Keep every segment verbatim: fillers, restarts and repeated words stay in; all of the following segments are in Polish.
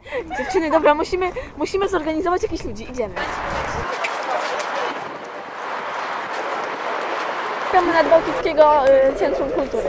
Dziewczyny, dobra, musimy, musimy zorganizować jakichś ludzi. Idziemy. Szukamy Nadbałtyckiego y, Centrum Kultury.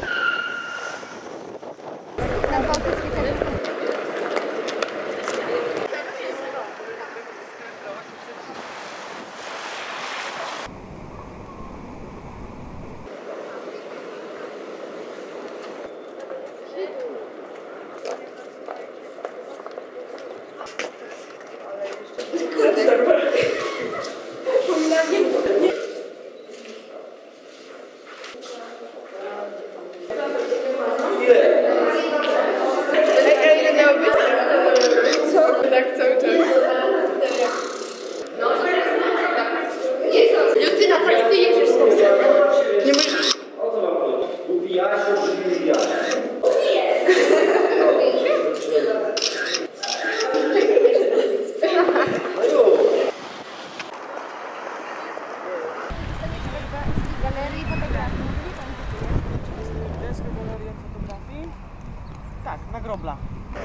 Tak, na Grobla.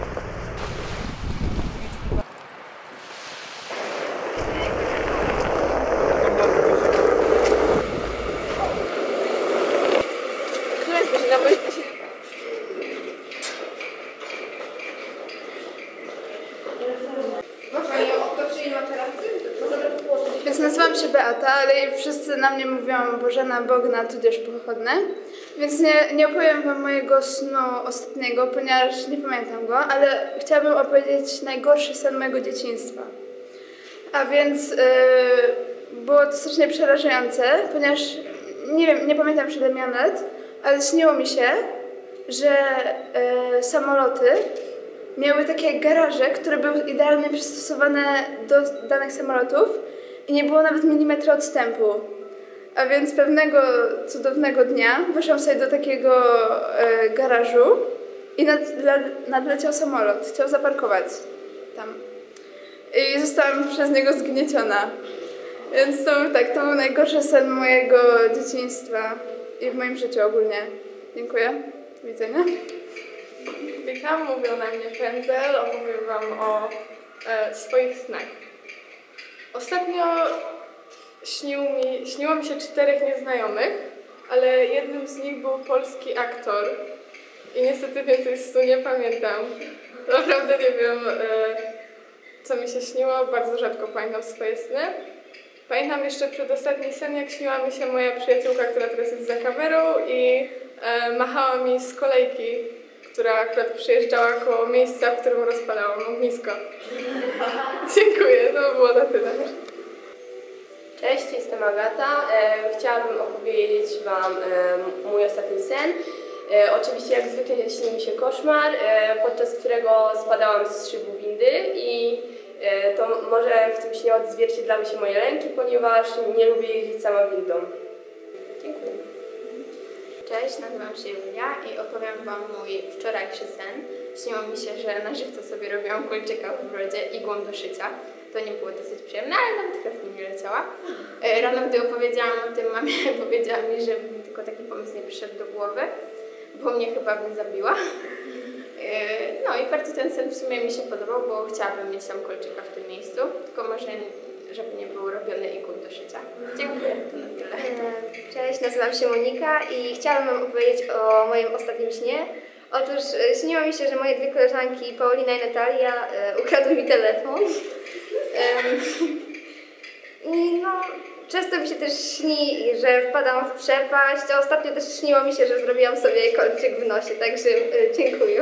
Więc nazywam się Beata, ale wszyscy na mnie mówią Bożena, Bogna, tudzież Pochodne. Więc nie, nie opowiem wam mojego snu ostatniego, ponieważ nie pamiętam go, ale chciałabym opowiedzieć najgorszy sen mojego dzieciństwa. A więc yy, było to strasznie przerażające, ponieważ nie wiem, nie pamiętam, ile miałam lat, ale śniło mi się, że yy, samoloty miały takie garaże, które były idealnie przystosowane do danych samolotów i nie było nawet milimetra odstępu. A więc pewnego cudownego dnia wyszłam sobie do takiego e, garażu i nad, nadleciał samolot. Chciał zaparkować tam. I zostałam przez niego zgnieciona. Więc to był, tak, to był najgorszy sen mojego dzieciństwa i w moim życiu ogólnie. Dziękuję. Do widzenia. Witam, mówią na mnie Pędzel, opowiem wam o e, swoich snach. Ostatnio śnił mi, śniło mi się czterech nieznajomych, ale jednym z nich był polski aktor i niestety więcej z snu nie pamiętam. Naprawdę nie wiem, e, co mi się śniło, bardzo rzadko pamiętam swoje sny. Pamiętam jeszcze przedostatni sen, jak śniła mi się moja przyjaciółka, która teraz jest za kamerą i e, machała mi z kolejki, która akurat przyjeżdżała koło miejsca, w którym rozpalałam ognisko. Dziękuję, to było na tyle. Cześć, jestem Agata. E, chciałabym opowiedzieć wam e, mój ostatni sen. E, oczywiście jak zwykle śnił mi się koszmar, e, podczas którego spadałam z szybu windy i e, to może w tym śnie odzwierciedlały się moje lęki, ponieważ nie lubię jeździć sama windą. Dziękuję. Cześć, nazywam się Julia i opowiem wam mój wczorajszy sen. Śniło mi się, że na żywca sobie robiłam kolczyka w brodzie igłą do szycia. To nie było dosyć przyjemne, ale nawet krew mi nie leciała. Rano, gdy opowiedziałam o tym, mamie powiedziała mi, że mi tylko taki pomysł nie przyszedł do głowy, bo mnie chyba by zabiła. No i bardzo ten sen w sumie mi się podobał, bo chciałabym mieć tam kolczyka w tym miejscu, tylko może żeby nie było robione igłą do szycia. Dziękuję, to na tyle. Cześć, nazywam się Monika i chciałabym wam opowiedzieć o moim ostatnim śnie. Otóż śniło mi się, że moje dwie koleżanki, Paulina i Natalia, e, ukradły mi telefon. I no, często mi się też śni, że wpadam w przepaść, a ostatnio też śniło mi się, że zrobiłam sobie kolczyk w nosie, także e, dziękuję.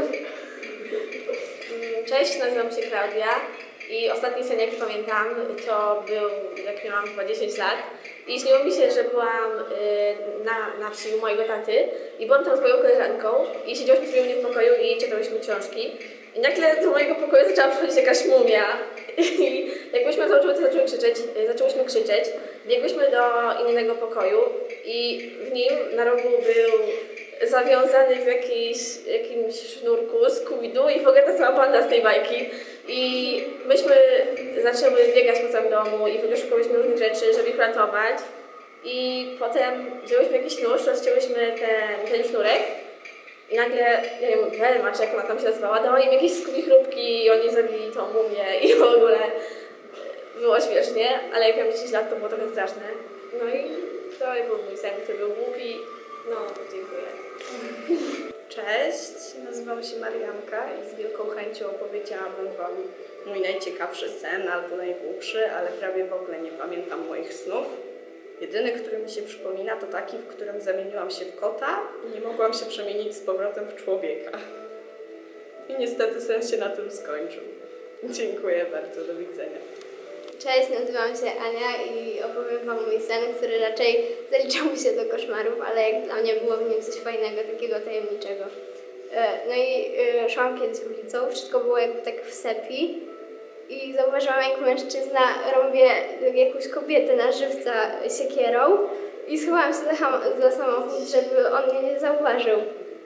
Cześć, nazywam się Klaudia i ostatni sen, jaki pamiętam, to był, jak miałam chyba dziesięć lat i śniło mi się, że byłam y, na, na wsi u mojego taty i byłam tam z moją koleżanką i siedziałyśmy sobie u mnie w pokoju i czytałyśmy książki i nagle do mojego pokoju zaczęła przychodzić jakaś mumia i jak myśmy zaczęły, to zaczęły krzyczeć, zaczęłyśmy krzyczeć, biegłyśmy do innego pokoju i w nim na rogu był zawiązany w jakiś, jakimś sznurku Scooby-Doo i w ogóle ta cała banda z tej bajki. I myśmy zaczęły biegać po całym domu i w ogóle szukałyśmy różnych rzeczy, żeby ich ratować. I potem wzięłyśmy jakiś nóż, rozcięłyśmy ten, ten sznurek I nagle, nie wiem, Welma, czy jak ona tam się nazywała, dała im jakieś skubichrupki i oni zabili tą mumię i w ogóle było śmiesznie, ale jak miałam dziesięć lat, to było trochę straszne. No i to był mój sen, który był głupi. No, dziękuję. Cześć, nazywam się Marianka i z wielką chęcią opowiedziałabym Wam mój najciekawszy sen albo najgłupszy, ale prawie w ogóle nie pamiętam moich snów. Jedyny, który mi się przypomina, to taki, w którym zamieniłam się w kota i nie mogłam się przemienić z powrotem w człowieka. I niestety sen się na tym skończył. Dziękuję bardzo, do widzenia. Cześć, nazywam się Ania i opowiem Wam mój sen, który raczej zaliczał mi się do koszmarów, ale jak dla mnie było w nim coś fajnego, takiego tajemniczego. No i szłam kiedyś ulicą, wszystko było jakby tak w sepi i zauważyłam, jak mężczyzna rąbie jakąś kobietę na żywca siekierą i schowałam się za, za samochód, żeby on mnie nie zauważył.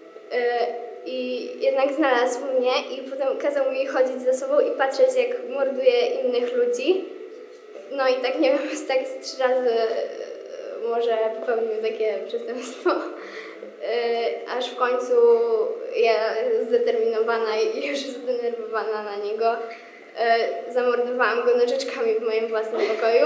I jednak znalazł mnie i potem kazał mi chodzić za sobą i patrzeć, jak morduje innych ludzi. No i tak, nie wiem, tak z trzy razy może popełnił takie przestępstwo. Aż w końcu ja zdeterminowana i już zdenerwowana na niego zamordowałam go nożyczkami w moim własnym pokoju.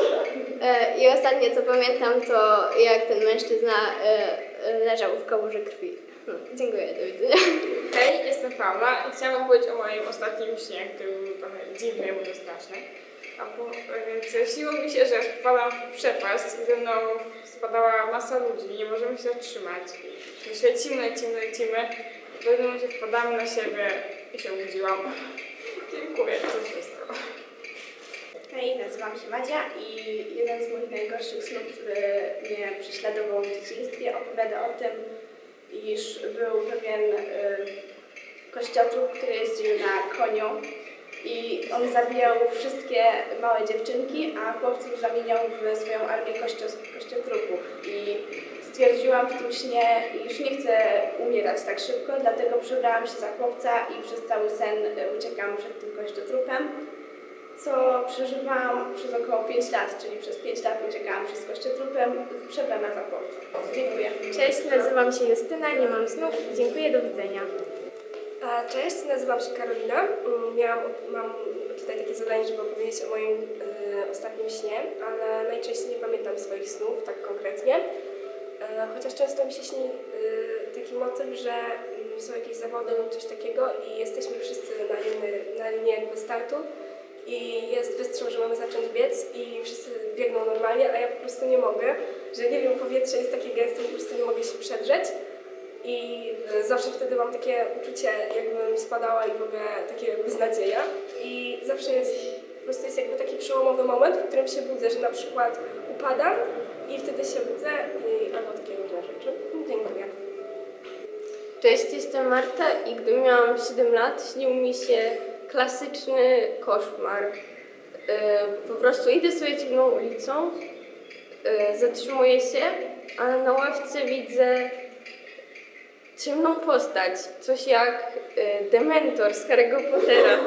I ostatnie, co pamiętam, to jak ten mężczyzna leżał w kałuży krwi. No, dziękuję, do widzenia. Hej, jestem Paula i chciałam powiedzieć o moim ostatnim śnie, który był trochę dziwny, może straszny. A po, więc śniło mi się, że wpadłam w przepaść i ze mną spadała masa ludzi, nie możemy się zatrzymać. I lecimy, lecimy, lecimy. W pewnym momencie wpadamy na siebie i się obudziłam. Dziękuję, to wszystko. Hej, nazywam się Madzia i jeden z moich najgorszych snów, który mnie prześladował w dzieciństwie, opowiada o tym, iż był pewien y, kościotrup, który jeździł na koniu i on zabijał wszystkie małe dziewczynki, a chłopców zamieniał w swoją armię kościo, kościotrupów. I stwierdziłam w tym śnie, iż nie chcę umierać tak szybko, dlatego przebrałam się za chłopca i przez cały sen uciekam przed tym kościotrupem, co przeżywałam przez około pięć lat, czyli przez pięć lat uciekałam przez kościotrupem, przebrana za chłopca. Dziękuję. Cześć, nazywam się Justyna, nie mam snów. Dziękuję, do widzenia. Cześć, nazywam się Karolina. Miałam, mam tutaj takie zadanie, żeby opowiedzieć o moim y, ostatnim śnie, ale najczęściej nie pamiętam swoich snów, tak konkretnie. Y, chociaż często mi się śni y, taki motyw, że y, są jakieś zawody lub coś takiego i jesteśmy wszyscy na, jednej, na linii jakby startu i jest wystrzał, że mamy zacząć biec i wszyscy biegną normalnie, a ja po prostu nie mogę, że nie wiem, powietrze jest takie gęste, po prostu nie mogę się przedrzeć. I zawsze wtedy mam takie uczucie, jakbym spadała i w ogóle takie beznadzieja. I zawsze jest, po prostu jest jakby taki przełomowy moment, w którym się budzę, że na przykład upadam i wtedy się budzę i albo takie różne rzeczy. Dziękuję. Cześć, jestem Marta i gdy miałam siedem lat, śnił mi się klasyczny koszmar. Po prostu idę sobie ciemną ulicą, zatrzymuję się, a na ławce widzę ciemną postać, coś jak y, Dementor z Harry'ego Pottera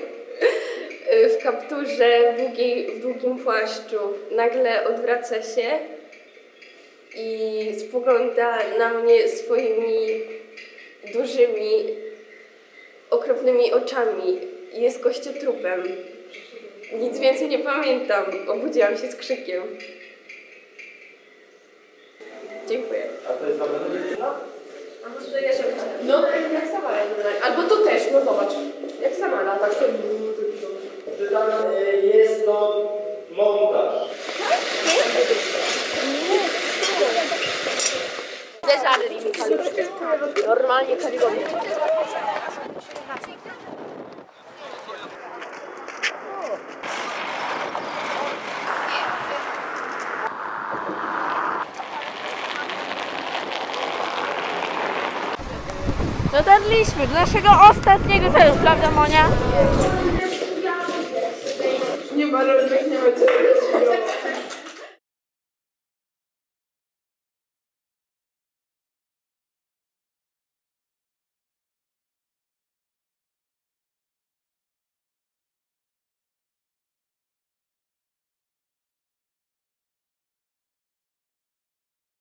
y, w kapturze, w, długiej, w długim płaszczu. Nagle odwraca się i spogląda na mnie swoimi dużymi, okropnymi oczami. Jest kościotrupem. Nic więcej nie pamiętam. Obudziłam się z krzykiem. Dziękuję. A to jest dobra dziewczyna? No, jak sama albo to też, no zobacz. Jak sama lata, to... Jest to montaż. Normalnie karygodnie. Dotarliśmy do naszego ostatniego celu, prawda, Monia? Nie ma rolnik, nie ma ciebie.